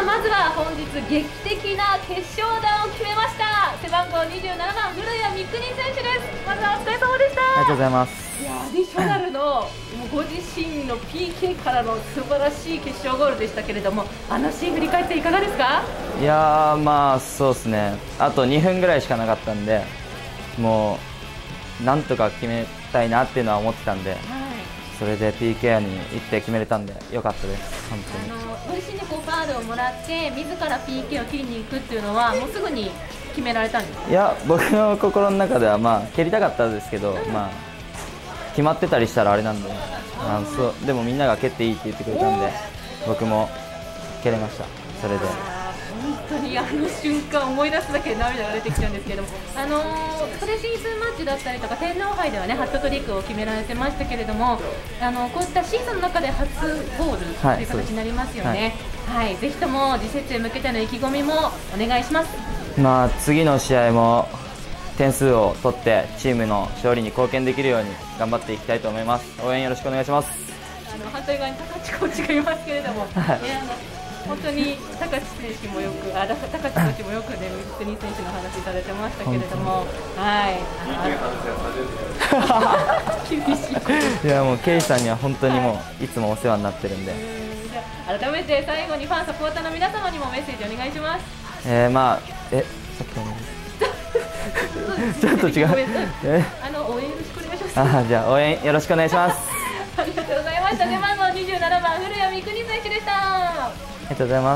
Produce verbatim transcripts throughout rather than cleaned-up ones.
あまずは本日劇的な決勝弾を決めました背番号にじゅうななばん古谷三國選手です。まずはお疲れ様でした。 ありがとうございます。 いやアディショナルのもうご自身の ピーケー からの素晴らしい決勝ゴールでしたけれども、あのシーン振り返っていかがですか？ いやーまあそうですね、あとにふんぐらいしかなかったんで、もうなんとか決めたいなっていうのは思ってたんで、はい、それで ピーケー に行って決めれたんでよかったです。本当にあのご自身でこうファールをもらって自ら ピーケー を切りに行くっていうのはもうすぐに決められたんですか？ いや僕の心の中ではまあ蹴りたかったですけど、うん、まあ決まってたりしたらあれなんで、あのそうでもみんなが蹴っていいって言ってくれたんで僕も蹴れました。それで本当にあの瞬間思い出すだけで涙が出てきちゃうんですけども、あのー、プレシーズンマッチだったりとか天皇杯ではねハットトリックを決められてましたけれども、あのこういったシーズンの中で初ゴールという形になりますよね。はい、はい、ぜひとも次節へ向けての意気込みもお願いします。 まあ次の試合も点数を取ってチームの勝利に貢献できるように頑張っていきたいと思います。応援よろしくお願いします。 あの反対側に高知コーチがいますけれども、はい、いやあの本当に高知選手もよく、あ高知コーチもよくね、三國選手の話されてましたけれども、はい。厳しい。 いやもうケイさんには本当にもういつもお世話になってるんで。 改めて最後にファンサポーターの皆様にもメッセージお願いします。 えー、まあえさっきのちょっと違う。 えあの応援よろしくお願いします。 あじゃあ応援よろしくお願いします。 ありがとうございました。背番号にじゅうななばん古谷三國選手でした。 ありがとうございます。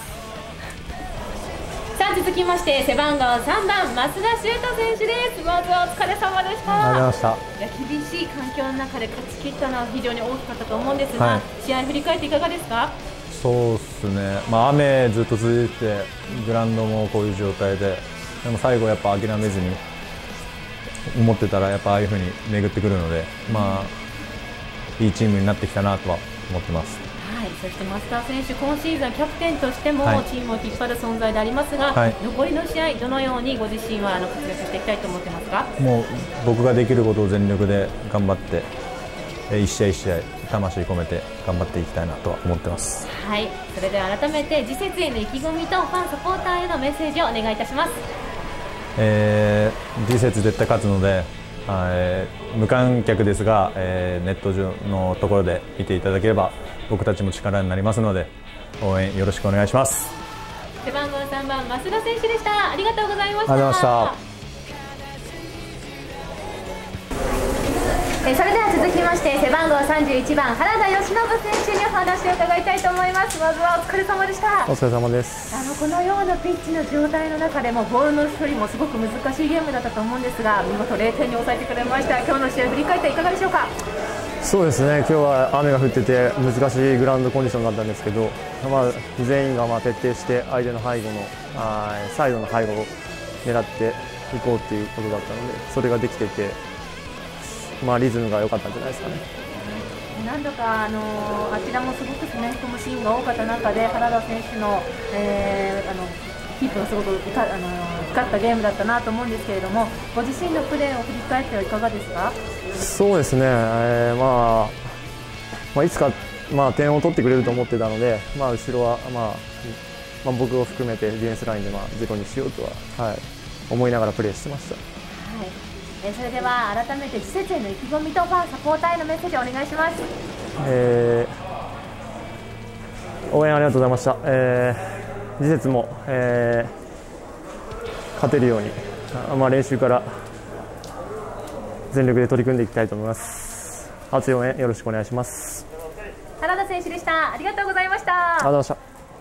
さあ続きまして背番号さんばん増田修斗選手です。まずはお疲れ様でした。 ありがとうございました。いや厳しい環境の中で勝ち切ったのは非常に大きかったと思うんですが、はい、試合振り返っていかがですか？ そうですね、まあ、雨ずっと続いてグラウンドもこういう状態で、でも最後やっぱ諦めずに思ってたらやっぱああいう風に巡ってくるので、まあいいチームになってきたなとは思ってます。 はい、そして増田選手、今シーズンキャプテンとしてもチームを引っ張る存在でありますが、はい、残りの試合どのようにご自身はあの活躍していきたいと思ってますか？ もう僕ができることを全力で頑張って一試合一試合魂込めて頑張っていきたいなとは思ってます。 はい、それでは改めて次節への意気込みとファンサポーターへのメッセージをお願いいたします。 えー、次節絶対勝つので、えー、無観客ですが、えー、ネット上のところで見ていただければ僕たちも力になりますので応援よろしくお願いします。 背番号さんばん増田選手でした。ありがとうございました。 ありがとうございました。 えそれでは続きまして背番号さんじゅういちばん原田由伸選手にお話を伺いたいと思います。まずはお疲れ様でした。 お疲れ様です。 あのこのようなピッチの状態の中でもボールの処理もすごく難しいゲームだったと思うんですが見事れいてんに抑えてくれました。今日の試合振り返っていかがでしょうか？ そうですね、今日は雨が降ってて難しいグラウンドコンディションだったんですけど、まあ、全員がまあ徹底して相手の背後のあサイドの背後を狙っていこうということだったのでそれができてて、まあ、リズムが良かったんじゃないですかね。 何度か、あのー、あちらもすごく攻め込むシーンが多かった中で原田選手の、えー、あのキープがすごく光あの光ったゲームだったなと思うんですけれども、ご自身のプレーを振り返ってはいかがですか？ そうですね、えーまあまあ、いつか、まあ、点を取ってくれると思ってたので、まあ、後ろは、まあまあ、僕を含めてディフェンスラインで、まあ、ゼロにしようとは、はい、思いながらプレーしてました。 はい、えそれでは改めて次節への意気込みとファンサポーターへのメッセージをお願いします。 えー、応援ありがとうございました。えー、次節も、えー、勝てるように、まあ、練習から全力で取り組んでいきたいと思います。熱い応援よろしくお願いします。 原田選手でした。ありがとうございました。 ありがとうございました。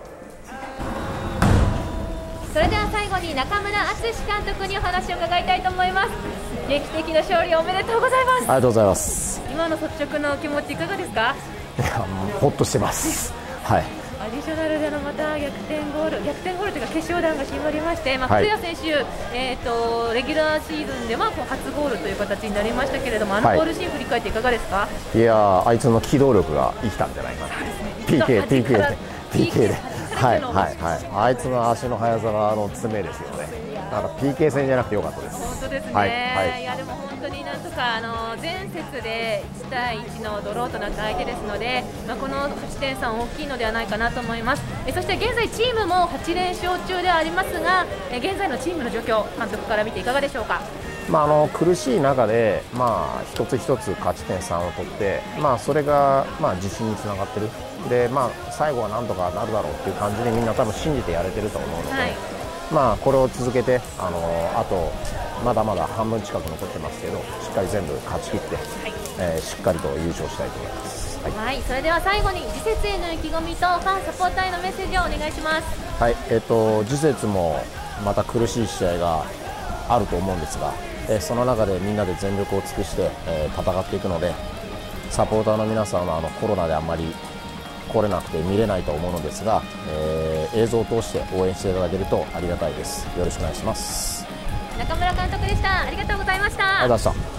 それでは最後に中村敦監督にお話を伺いたいと思います。劇的な勝利おめでとうございます。 ありがとうございます。 今の率直なお気持ちいかがですか？ いや、もうほっとしてます。はい。 アディショナルでのまた逆転ゴール、逆転ゴールというか決勝弾が決まりまして、まあ、古谷選手、はい、えーとレギュラーシーズンではこう初ゴールという形になりましたけれども、あのゴールシーン振り返っていかがですか？はい、 いやあいつの機動力が生きたんじゃないかな。ピーケー、ピーケー で、ピーケー で、はいはいはい、あいつの足の速さがあの爪ですよね。 なんか ピーケー 戦じゃなくてよかったです。 本当ですね、 はいはい、 いやでも本当になんとかあの前節でいちたいいちのドローとなった相手ですので、まあ、この勝ち点さん大きいのではないかなと思います。えそして現在チームもはちれんしょう中ではありますが、え現在のチームの状況監督から見ていかがでしょうか。 まあ、あの苦しい中で、まあ、一つ一つ勝ち点さんを取って、まあ、それが、まあ、自信につながっているで、まあ、最後はなんとかなるだろうという感じでみんな多分信じてやれてると思うので、はい、まあ、これを続けてあのあとまだまだ半分近く残ってますけどしっかり全部勝ち切って、はい、えー、しっかりと優勝したいと思います。はいはい、それでは最後に次節への意気込みとファンサポーターへのメッセージをお願いします。 はい、えーと、次節もまた苦しい試合があると思うんですが、えー、その中でみんなで全力を尽くして、えー、戦っていくので、サポーターの皆さんはあのコロナであんまり来れなくて見れないと思うのですが、えー、映像を通して応援していただけるとありがたいです。よろしくお願いします。 中村監督でした。ありがとうございました。 ありがとうございました。